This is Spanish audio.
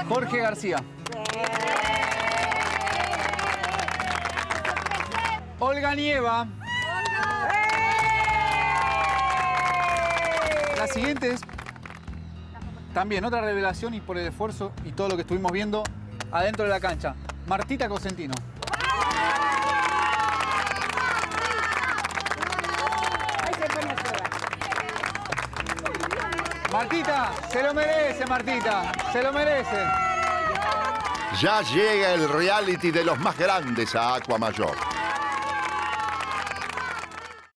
Jorge García. Olga Nieva. La siguiente es también otra revelación y por el esfuerzo y todo lo que estuvimos viendo adentro de la cancha. Martita Cosentino. Martita, se lo merece, Martita, se lo merece. Ya llega el reality de los más grandes a Aqua Mayor.